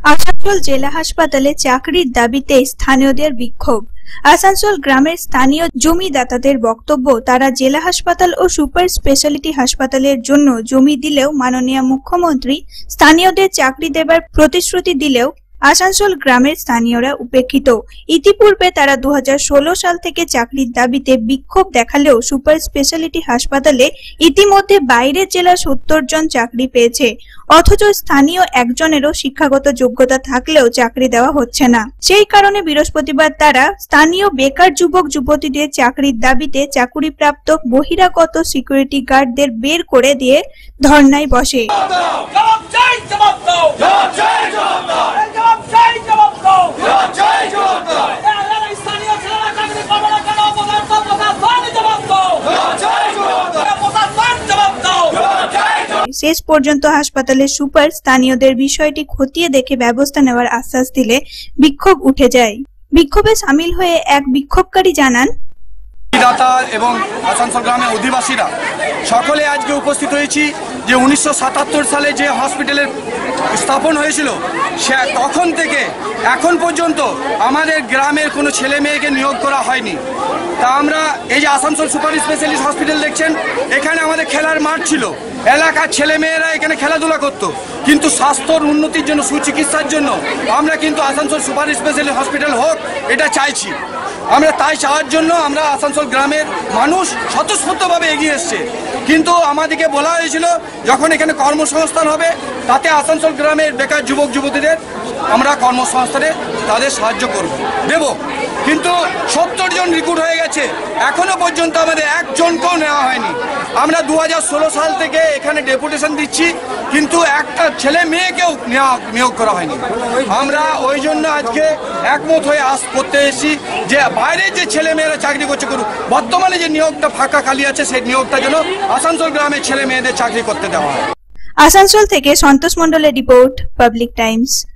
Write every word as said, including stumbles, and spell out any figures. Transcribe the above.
আসানসোল জেলা হাসপাতালে চাকরির দাবিতে স্থানীয়দের বিক্ষোভ। আসানসোল গ্রামের স্থানীয় জমিদাতাদের বক্তব্য, তারা জেলা হাসপাতাল ও সুপার স্পেশালিটি হাসপাতালের জন্য জমি দিলেও মাননীয় মুখ্যমন্ত্রী স্থানীয়দের চাকরি দেবার প্রতিশ্রুতি দিলেও আসানসোল গ্রামের স্থানীয়রা উপেক্ষিত। ইতিপূর্বে তারা দু হাজার ষোলো সাল থেকে চাকরির দাবিতে বিক্ষোভ দেখালেও সুপার স্পেশালিটি হাসপাতালে ইতিমধ্যে বাইরের জেলার সত্তর জন চাকরি পেয়েছে, অথচ স্থানীয় একজনেরও শিক্ষাগত যোগ্যতা থাকলেও চাকরি দেওয়া হচ্ছে না। সেই কারণে বৃহস্পতিবার তারা স্থানীয় বেকার যুবক যুবতীদের চাকরির দাবিতে চাকুরিপ্রাপ্ত বহিরাগত সিকিউরিটি গার্ডদের বের করে দিয়ে ধর্নায় বসে। শেষ পর্যন্ত হাসপাতালের সুপার স্থানীয়দের বিষয়টি খতিয়ে দেখে ব্যবস্থা নেওয়ার আশ্বাস দিলে বিক্ষোভ উঠে যায়। বিক্ষোভে সামিল হয়ে এক বিক্ষোভকারী জানান, এবং আসানসোল গ্রামের অধিবাসীরা সকলে আজকে উপস্থিত হয়েছি যে উনিশশো সাতাত্তর সালে যে হসপিটালের স্থাপন হয়েছিল সে তখন থেকে এখন পর্যন্ত আমাদের গ্রামের কোনো ছেলে মেয়েকে নিয়োগ করা হয়নি। তা আমরা এই যে আসানসোল সুপার স্পেশালিস্ট হসপিটাল দেখছেন, এখানে আমাদের খেলার মাঠ ছিল, এলাকার ছেলে মেয়েরা এখানে খেলাধুলা করতো, কিন্তু স্বাস্থ্যর উন্নতির জন্য, সুচিকিৎসার জন্য আমরা কিন্তু আসানসোল সুপার স্পেশালিস্ট হসপিটাল হোক এটা চাইছি। আমরা তাই চাওয়ার জন্য আমরা আসানসোল গ্রামের মানুষ স্বতঃস্ফূর্তভাবে এগিয়ে এসছে, কিন্তু আমাদেরকে বলা হয়েছিল যখন এখানে কর্মসংস্থান হবে তাতে আসানসোল গ্রামের বেকার যুবক যুবতীদের আমরা কর্মসংস্থানে তাদের সাহায্য করব দেব, কিন্তু সত্তর জন রিক্রুট হয়ে গেছে, এখনো পর্যন্ত আমাদের একজনকেও নেওয়া হয়নি। আমরা দু হাজার ষোলো সাল থেকে এখানে ডেপুটেশন দিচ্ছি, কিন্তু একটা ছেলে মেয়েকেও নিয়োগ করা হয়নি। আমরা ওই জন্য আজকে একমত হয়ে আস করতে এসেছি যে বাইরে যে ছেলে মেয়েরা চাকরি করছে করুক, বর্তমানে যে নিয়োগটা ফাঁকা খালি আছে সেই নিয়োগটা যেন আসানসোল গ্রামের ছেলে মেয়েদের চাকরি করতে দেওয়া হয়। আসানসোল থেকে সন্তোষ মণ্ডলের রিপোর্ট, পাবলিক টাইমস।